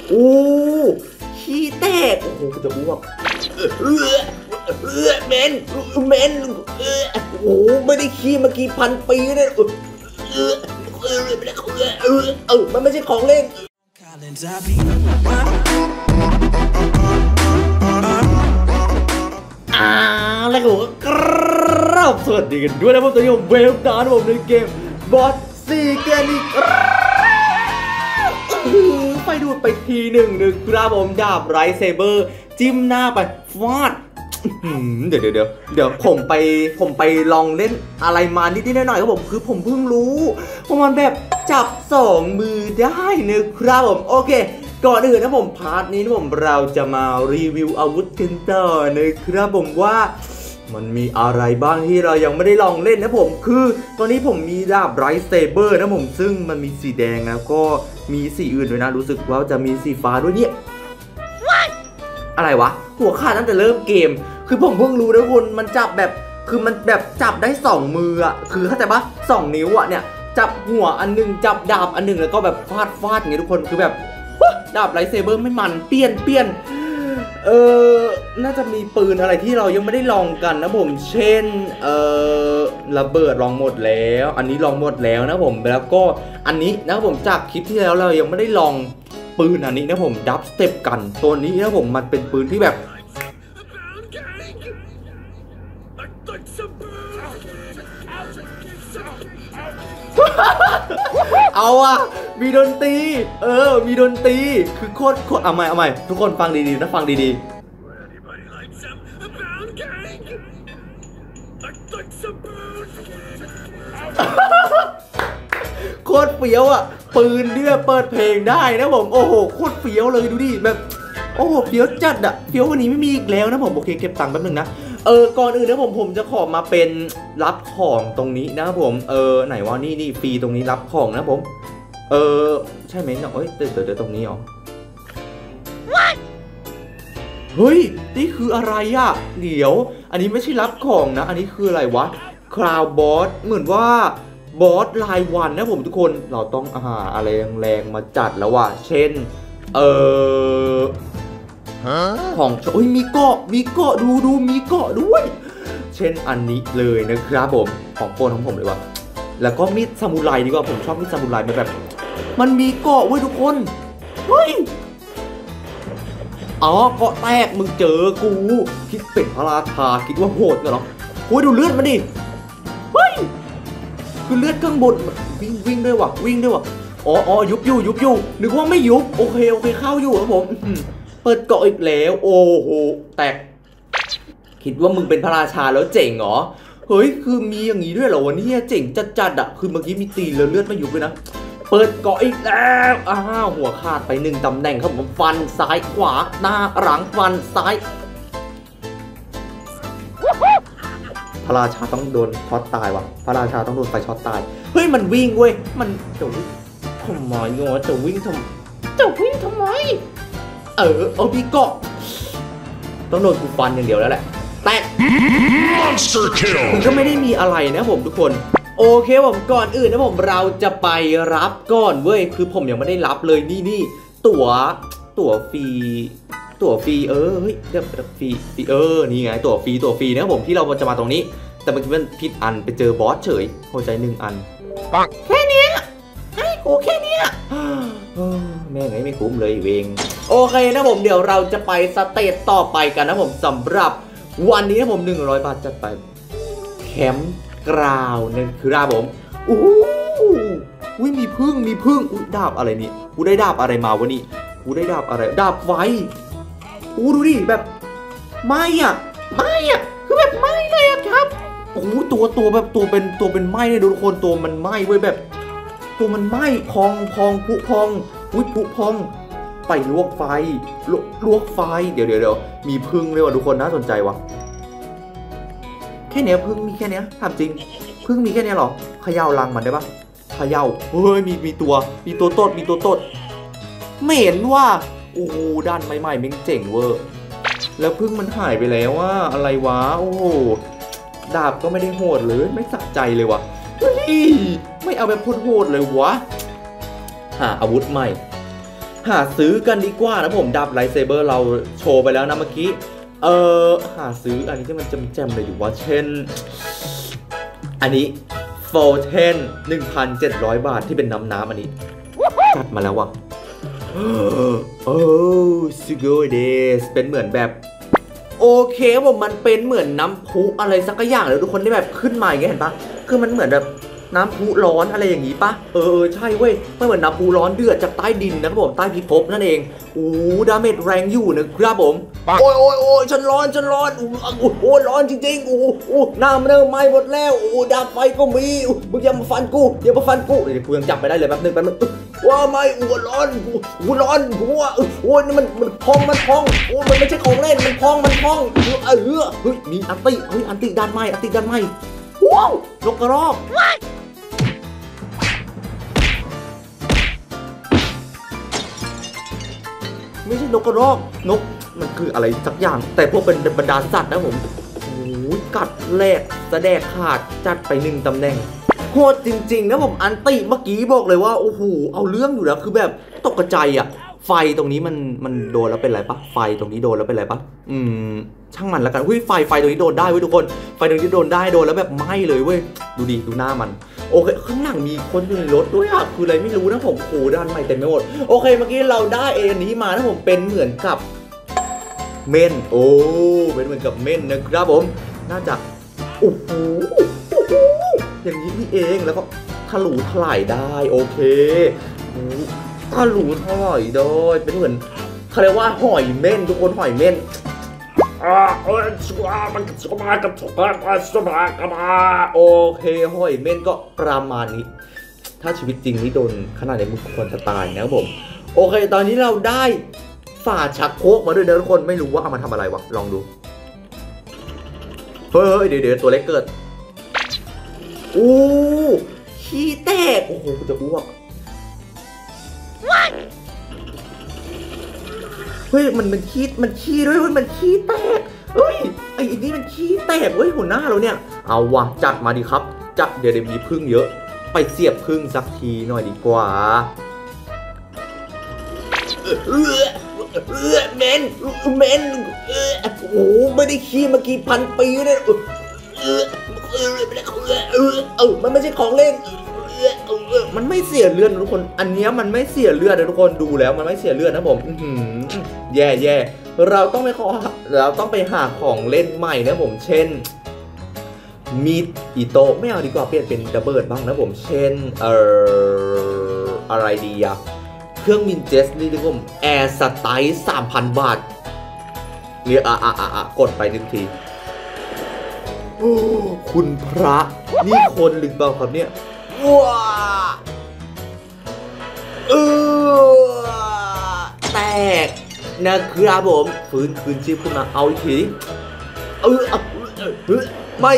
โอ้ขี้แตกโอ้โหจะอ้วกเมนโอ้ไม่ได้ขี้มากี่พันปีเลยมันไม่ใช่ของเล่นแล้วก็กราบสวัสดีกันด้วยนะผมตอนนี้ผมเวลดานผมในเกมบอสซีเกนิกไปดูไปทีหนึ่งครับผมดาบไรเซเบอร์จิ้มหน้าไปฟาดเดี๋ยวผมไปลองเล่นอะไรมานิดหน่อยครับผมคือผมเพิ่งรู้ว่ามันแบบจับ2 มือได้นะครับผมโอเคก่อนอื่นนะผมพาร์ทนี้นะผมเราจะมารีวิวอาวุธกันต่อนะครับผมว่ามันมีอะไรบ้างที่เรายังไม่ได้ลองเล่นนะผมคือตอนนี้ผมมีดาบไรเซเบอร์นะผมซึ่งมันมีสีแดงแล้วก็มีสีอื่นด้วยนะรู้สึกว่าจะมีสีฟ้าด้วยเนี่ยอะไรวะหัวขาดตั้งแต่เริ่มเกมคือผมเพิ่งรู้นะคุณมันจับแบบคือมันแบบจับได้2 มืออะคือเข้าใจปะ2 นิ้วอะเนี่ยจับหัวอันนึงจับดาบอันนึงแล้วก็แบบฟาดอย่างเงี้ยทุกคนคือแบบดาบไรเซเบอร์ไม่มันเปลี่ยนน่าจะมีปืนอะไรที่เรายังไม่ได้ลองกันนะผมเช่นระเบิดลองหมดแล้วอันนี้ลองหมดแล้วนะผมแล้วก็อันนี้นะผมจากคลิปที่แล้วเรายังไม่ได้ลองปืนอันนี้นะผมดับสเต็ปกันตัวนี้นะผมมันเป็นปืนที่แบบเอาอะมีดนตรีมีดนตรีคือโคตรเอาใหม่ทุกคนฟังดีๆนะฟังดีๆโคตรเฟี้ยวอะปืนเนี่ยเปิดเพลงได้นะผมโอ้โหโคตรเฟี้ยวเลยดูดิแบบโอ้โหเฟี้ยวจัดอะเฟี้ยววันนี้ไม่มีอีกแล้วนะผมโอเคเก็บตังค์แป๊บนึงนะก่อนอื่นนะผมจะขอมาเป็นรับของตรงนี้นะผมไหนวะนี่ฟรีตรงนี้รับของนะผมใช่ไหมเนาะเดี๋ยวตรงนี้เหรอเฮ้ยนี่คืออะไรอะเดี๋ยวอันนี้ไม่ใช่รับของนะอันนี้คืออะไรวะคราวบอสเหมือนว่าบอสรายวันนะผมทุกคนเราต้องอะไรแรงๆมาจัดแล้วว่ะเช่นของโอ้ยมีเกาะดูมีเกาะด้วยเช่นอันนี้เลยนะครับผมของโปรดของผมเลยว่ะแล้วก็มีดซามูไรดีกว่าผมชอบมีดซามูไรมันแบบมันมีเกาะเว้ยทุกคนเฮ้ยเกาะแตกมึงเจอกูคิดเป็นพระราชาคิดว่าโหดเหรอโอ้ยดูเลือดมันดิเฮ้ยคือเลือดข้างบนวิ่งด้วยว่ะอ๋อยุบอยู่นึกว่าไม่ยุบโอเคเข้าอยู่ครับผมเปิดเกาะอีกแล้วโอ้โหแตกคิดว่ามึงเป็นพระราชาแล้วเจ๋งเหรอเฮ้ยคือมีอย่างนี้ด้วยเหรอวันนี้เจ๋งจัดอะคือเมื่อกี้มีตีแล้วเลือดไม่ยุบเลยนะเปิดเกาะอีกแล้วหัวขาดไป1 ตำแหน่งครับผมฟันซ้ายขวาหน้าหลังฟันซ้ายพระราชาต้องโดนช็อตตายว่ะพระราชาต้องโดนไฟช็อตตายเฮ้ยมันวิ่งเว้ยมันจะวิ่งทำไมเนาะจะวิ่งทำไมพี่เกาะต้องโดนกูฟันอย่างเดียวแล้วแหละแตก Monster Kill มันก็ไม่ได้มีอะไรนะผมทุกคนโอเคผมก่อนอื่นนะผมเราจะไปรับก่อนเว้ยคือผมยังไม่ได้รับเลยนี่ตั๋วฟรีเฮ้ยเดี๋ยวฟรีนี่ไงตั๋วฟรีนะผมที่เราจะมาตรงนี้แต่เมื่อกี้มันผิดอันไปเจอบอสเฉยหัวใจ1 อันปังแค่นี้ให้กูแค่นี้แม่งไม่คุ้มเลยเวงโอเคนะผมเดี๋ยวเราจะไปสเตจต่อไปกันนะผมสำหรับวันนี้นะผม100 บาทจัดไปแคมป์กราวนะครับผมมีพึ่งดาบอะไรนี่กูได้ดาบอะไรมาวะนี่กูได้ดาบอะไรดาบไฟดูดิแบบไม่อะคือแบบไม่เลยอะครับตัวแบบตัวเป็นไหม้เลยทุกคนตัวมันไหม้เว้ยแบบตัวมันไหม้พองผุพองผุพองไปลวกไฟเดี๋ยวมีพึ่งเลยว่ะทุกคนน่าสนใจว่ะแค่เนี้ยพึ่งมีแค่เนี้ยถามจริงพึ่งมีแค่เนี้ยหรอเขย่ารังมันได้ปะเขย่าเฮ้ยมีตัวตดเหม็นว่ะโอ้โหด้านใหม่ๆมันเจ๋งเวอร์แล้วพึ่งมันหายไปแล้วว่าอะไรวะโอ้โหดาบก็ไม่ได้โหดเลยไม่สะใจเลยว่ะไม่เอาแบบโหดเลยวะหาอาวุธใหม่หาซื้อกันดีกว่านะผมดับไลท์เซเบอร์เราโชว์ไปแล้วนะเมื่อกี้หาซื้ออันนี้ที่มันแจ่มๆเลยดีว่าเช่นอันนี้โฟเทน 1,700 บาทที่เป็นน้ำอันนี้จัดมาแล้วว่ะโอ้สุโกเดสเป็นเหมือนแบบโอเคผมมันเป็นเหมือนน้ำพุอะไรสักอย่างเลยทุกคนที่แบบขึ้นมาอย่างเงี้ยเห็นปะคือมันเหมือนแบบน้ำพุร้อนอะไรอย่างงี้ปะใช่เว้ยมันเหมือนน้ำพุร้อนเดือดจากใต้ดินนะครับผมใต้พิภพนั่นเองดาเมจแรงอยู่นะครับผมโอ้ยฉันร้อนโอ้ร้อนจริงๆหน้ามันเริ่มไหม้หมดแล้วดาบไฟก็มีมึงอย่ามาฟันกูเดี๋ยวกูยังจับไปได้เลยแป๊บนึงว่าไม่ร้อนกูนี่มันพองมันไม่ใช่ของเล่นมันพองมีอันติด้านไหมว้าวนกกระรอกไม่ใช่นกกระรอกนกมันคืออะไรสักอย่างแต่พวกเป็นบรรดาสัตว์นะผมกัดแหลกแสดกขาดจัดไป1 ตำแหน่งโหดจริงๆนะผมอันติเมื่อกี้บอกเลยว่าโอ้โหเอาเรื่องอยู่แล้วคือแบบตกใจอ่ะไฟตรงนี้มันโดนแล้วเป็นไรปะไฟตรงนี้โดนแล้วเป็นไรปะช่างมันแล้วกันไฟตรงนี้โดนได้เว้ยทุกคนไฟตรงนี้โดนแล้วแบบไหม้เลยเว้ยดูหน้ามันโอเคข้างหลังมีคนอยู่ในรถด้วยอะคืออะไรไม่รู้นะผมโอ้ด้านใหม่เต็มไปหมดโอเคเมื่อกี้เราได้อันนี้มานะผมเป็นเหมือนกับเม่นเป็นเหมือนกับเม่นนะครับผมน่าจะโอ้โหอย่างนี้นี่เองแล้วก็ทะลุถลายได้โอเคทะลุถลายได้เป็นเหมือนเขาเรียกว่าหอยเม่นทุกคนหอยเม่นโอเคหอยเม่นก็ประมาณนี้ถ้าชีวิตจริงนี่โดนขนาดไหนมึงควรจะตายนะครับผมโอเคตอนนี้เราได้ฝาชักโครกมาด้วยนะทุกคนไม่รู้ว่าเอามาทำอะไรวะลองดูเฮ้ยเดี๋ยวตัวเล็กเกิดขี้แตกโอ้โหกูจะอ้วกเฮ้ยมันขี้ด้วยมันขี้แตกเฮ้ยไอ้นี่มันขี้แตกเฮ้ยหัวหน้าเราเนี่ยเอาวะจัดมาดิครับเดี๋ยวมีพึ่งเยอะไปเสียบพึ่งสักทีหน่อยดีกว่าเมนโอ้ไม่ได้ขี้มากี่พันปีเลยมันไม่ใช่ของเล่นมันไม่เสียเลือดทุกคนอันนี้มันไม่เสียเลือดนะทุกคนดูแล้วมันไม่เสียเลือดนะผมแย่เราต้องไปหาของเล่นใหม่นะผมเช่นมีดอิโต้ไม่เอาดีกว่าเปลี่ยนเป็นดับเบิลบ้างนะผมเช่นอะไรดีอะเครื่องมินเจสนี่ทุกคนแอร์สไตล์ 3,000 บาทเรียกกดไป1 ทีคุณพระนี่คนหรือเปล่าครับเนี่ยว้าแตกนะครับผมฟื้นคืนชีพขึ้นมาเอาอีกทีไม่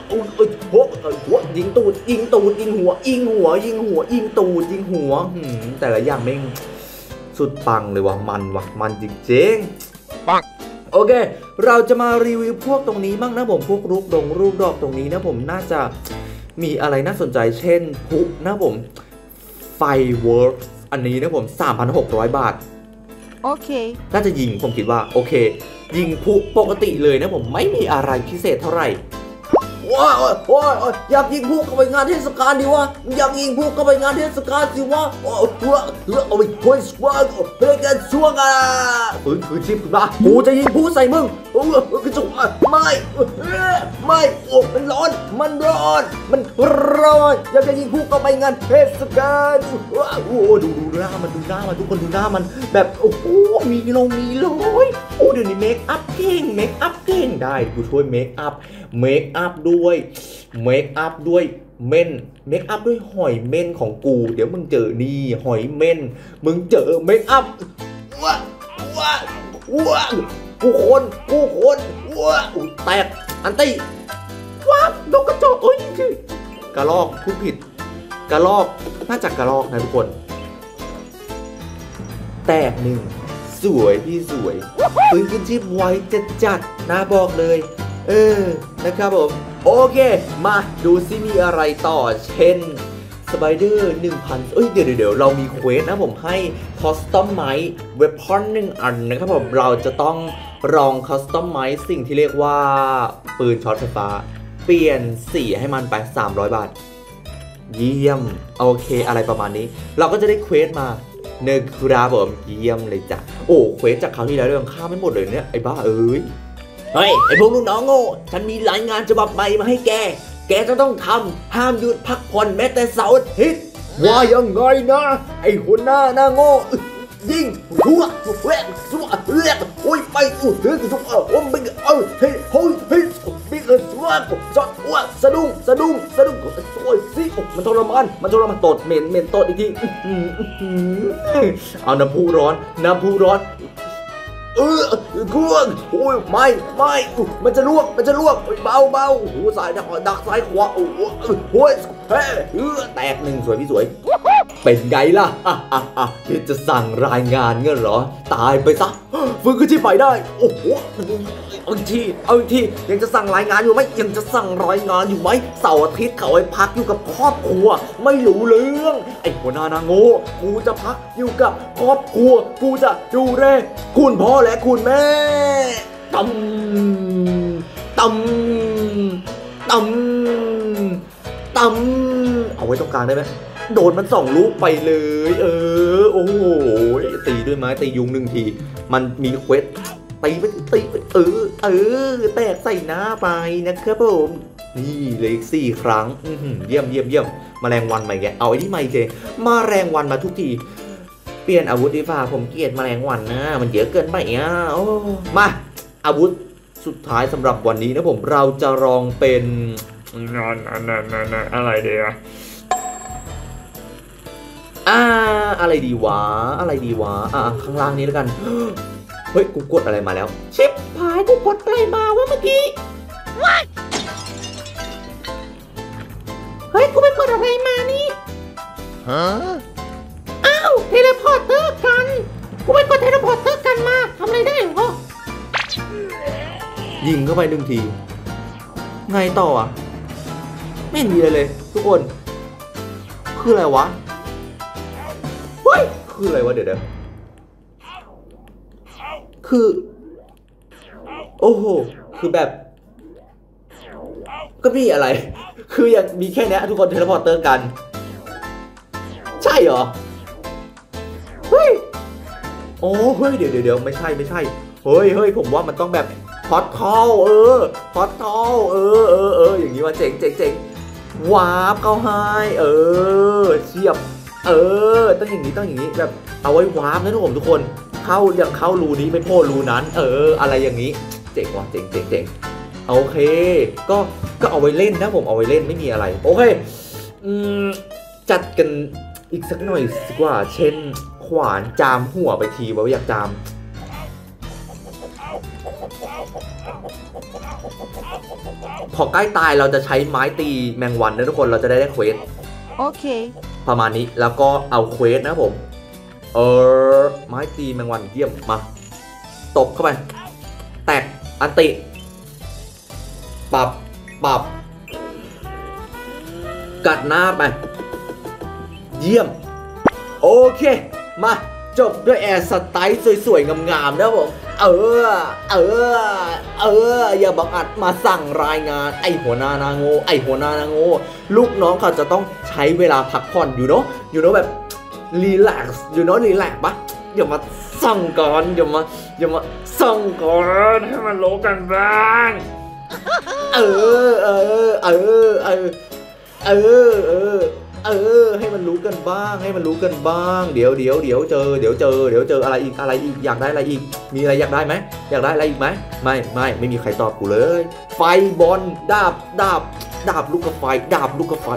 ยิงตูดยิงหัวยิงตูดยิงหัวแต่ละอย่างแม่งสุดปังเลยว่ะมันจริงๆปังโอเคเราจะมารีวิวพวกตรงนี้บ้างนะผมพวกรูปดอกตรงนี้นะผมน่าจะมีอะไรน่าสนใจเช่นพุนะผมไฟเวิร์กอันนี้นะผม 3,600 บาทโอเคน่าจะยิงผมคิดว่าโอเคยิงพุปกติเลยนะผมไม่มีอะไรพิเศษเท่าไหร่ว้าวอยากยิงพุเข้าไปงานเทศกาลดีวะอยากยิงพุเข้าไปงานเทศกาลสิวะเอาไปคุยสวาเพื่อกันช่วงฟื้นชีพขึ้นมากูจะยิงพุใส่มึงกระจุกไม่มันร้อนอยากจะยิงพุเข้าไปงานเทศกาลดูหน้ามันทุกคนดูหน้ามันแบบโอ้โหมีลอยเดี๋ยวนี้เมคอัพเก่งได้กูช่วยเมคอัพด้วยเมคอัพด้วยหอยเม่นของกูเดี๋ยวมึงเจอนี่หอยเม่นมึงเจอเมคอัพกูคนแตกอันตี้นกกระจอกกระรอกพูดผิดกระรอกน่าจะกระรอกนะทุกคนแตก1สวยพี่สวยปืนขึ้นชีพไวจัดนะบอกเลยนะครับผมโอเคมาดูซิมีอะไรต่อเช่นสไปเดอร์1,000เดี๋ยวเรามีเควสนะผมให้คอสตอมไมซ์เวพอน1 อันนะครับผมเราจะต้องลองคอสตอมไมซ์สิ่งที่เรียกว่าปืนช็อตไฟฟ้าเปลี่ยนสีให้มันไป300 บาทเยี่ยมโอเคอะไรประมาณนี้เราก็จะได้เควสมาเนคราผมเยี่ยมเลยจ้ะโอ้เควสจากคราวที่แล้วเรื่องข้ามไม่หมดเลยเนี่ยไอ้บ้าเอ้ยเฮ้ยไอ้พวกลูกน้องโง่ฉันมีรายงานฉบับใหม่มาให้แกจะต้องทำห้ามหยุดพักผ่อนแม้แต่เสาร์อาทิตย์ว่ายังไงนะไอ้หัวหน้าโง่ยิงทั่วแหวกทั่วแหลกโอ้ยไปทั่วทุกไม่เฮ้ยบิ๊กสวัสดิ์จอดอ้วสะดุ้งโอ้ยสิมันทรมานตดเหม็นตดอีกทีเอาน้ำพุร้อนกลัวโอ้ยไม่มันจะลวกเบาโอ้โหสายดักซ้ายขวาโอ้โหแตกหนึ่งสวยพี่สวยเป็นไงล่ะที่จะสั่งรายงานเงี้ยเหรอตายไปซะฟื้นขึ้นที่ใหม่ได้โอ้โหเอาอีกทียังจะสั่งรายงานอยู่ไหมเสาร์อาทิตย์เขาให้พักอยู่กับครอบครัวไม่รู้เรื่องไอ้หัวหน้าโง่กูจะพักอยู่กับครอบครัวกูจะดูแลคุณพ่อและคุณแม่ตำเอาไว้ตรงกลางได้ไหมโดนมัน2 ลูกไปเลยโอ้โหตีด้วยไม้ตียุง1 ทีมันมีเควสตีไปแตกใส่หน้าไปนะครับผมนี่เลยอีก4 ครั้งเยี่ยมแมลงวันใหม่แกเอาไอ้ที่ใหม่เจมาแรงวันมาทุกทีเปลี่ยนอาวุธดีฝ่าผมเกลียดแมลงวันนะมันเยอะเกินไปโอ้มาอาวุธสุดท้ายสำหรับวันนี้นะผมเราจะลองเป็นอะไรเดียวอะไรดีวะข้างล่างนี้แล้วกันเฮ้ยกูกดอะไรมาแล้วชิปพายกูกดอะไรมาวะเมื่อกี้เฮ้ยกูไปกดอะไรมานี่อ้าวเทเลพอร์ตเตอร์กันกูไปกดเทเลพอร์ตเตอร์กันมาทำอะไรได้เหรอยิงเข้าไป1 ทีไงต่อไม่มีเลยทุกคนคืออะไรวะเฮ้ยคืออะไรวะเดี๋ยวคือโอ้โหคือแบบก็มีอะไรคือยังมีแค่นี้ทุกคนเทเลพอร์ตเตอร์กันใช่เหรอเฮ้ยโอ้เฮ้ยเดี๋ยวไม่ใช่เฮ้ยผมว่ามันต้องแบบพอตทัลพอตทัลอย่างนี้ว่าเจ๋งวาร์ปเข้าให้เชียบต้องอย่างนี้แบบเอาไว้วาร์ปนะทุกคนเข้ารูนี้ไม่โผล่รูนั้นอะไรอย่างนี้เจ๋งว่ะเจ๋งโอเคก็เอาไว้เล่นนะผมเอาไว้เล่นไม่มีอะไรโอเคจัดกันอีกสักหน่อยดีกว่าเช่นขวานจามหัวไปทีว่าอยากจามพอใกล้ตายเราจะใช้ไม้ตีแมงวันนะทุกคนเราจะได้เควสโอเคประมาณนี้แล้วก็เอาเควสนะผมไม้ตีแมงวันเยี่ยมมาตบเข้าไปแตกอันติปรับกัดหน้าไปเยี่ยมโอเคมาจบด้วยแอร์สไตล์สวยๆงามๆนะผมอย่าบังอาจมาสั่งรายงานไอหัวหน้านาโง่ลูกน้องเขาจะต้องใช้เวลาพักผ่อนอยู่เนาะแบบรีแลกซ์ปะอย่ามาสั่งก่อนอย่ามาสั่งก่อนให้มันรู้กันบ้างให้มันรู้กันบ้างเดี๋ยวเจออะไรอีกอยากได้อะไรอีกมีอะไรอยากได้ไหมไม่มีใครตอบกูเลยไฟบอลดาบลูกกระไฟดาบลูกกระไฟ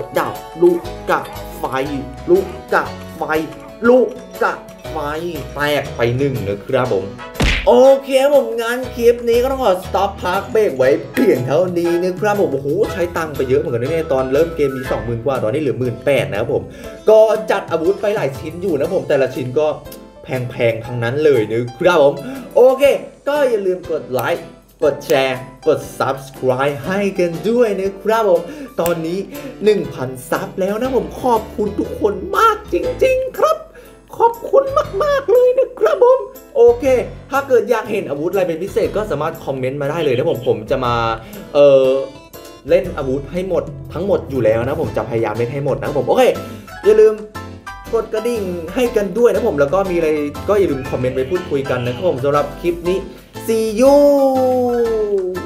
แตกไป1นะครับผมโอเคผมงั้นคลิปนี้ก็ต้องขอสต็อปพักเบรกไว้เพียงเท่านี้นะครับผมโอ้โหใช้ตังค์ไปเยอะเหมือนกันเนี่ยตอนเริ่มเกมมี 20,000 กว่าตอนนี้เหลือ 18,000 นะครับผมก็จัดอาวุธไปหลายชิ้นอยู่นะผมแต่ละชิ้นก็แพงๆทั้งนั้นเลยนะครับผมโอเคก็อย่าลืมกดไลค์กดแชร์กด subscribe ให้กันด้วยนะครับผมตอนนี้ 1,000 ซับแล้วนะผมขอบคุณทุกคนมากจริงๆครับขอบคุณมากๆเลยนะครับผมโอเคถ้าเกิดอยากเห็นอาวุธอะไรเป็นพิเศษก็สามารถคอมเมนต์มาได้เลยนะผมจะมาเล่นอาวุธให้หมดทั้งหมดอยู่แล้วนะผมจะพยายามเล่นให้หมดนะผมโอเคอย่าลืมกดกระดิ่งให้กันด้วยนะผมแล้วก็มีอะไรก็อย่าลืมคอมเมนต์ไปพูดคุยกันนะครับผมสำหรับคลิปนี้ See you